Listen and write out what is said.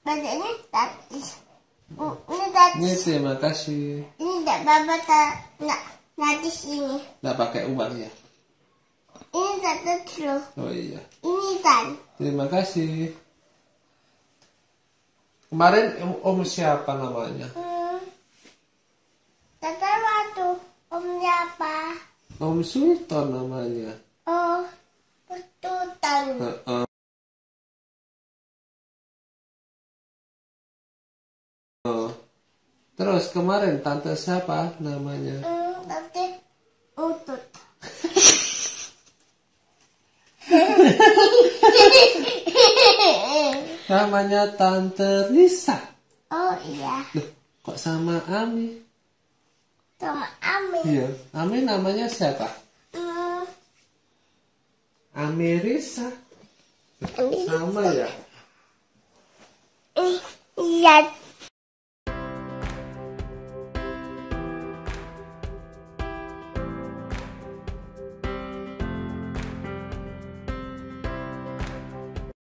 Bacanya tadi. Ini tadi. Ini terima kasih. Ini tidak bapak tadi sini. Nggak pakai uang ya? Ini satu dulu. Oh iya. Ini kan. Terima kasih. Kemarin om siapa namanya? Tata waktu om siapa? Om Sultan namanya. Oh, Sultan. Terus kemarin tante siapa namanya? Tante Utut. Namanya Tante Lisa. Oh iya. Loh, kok sama Ami? Sama Ami. Iya, Ami namanya siapa? Ami Risa. Sama ya? Iya.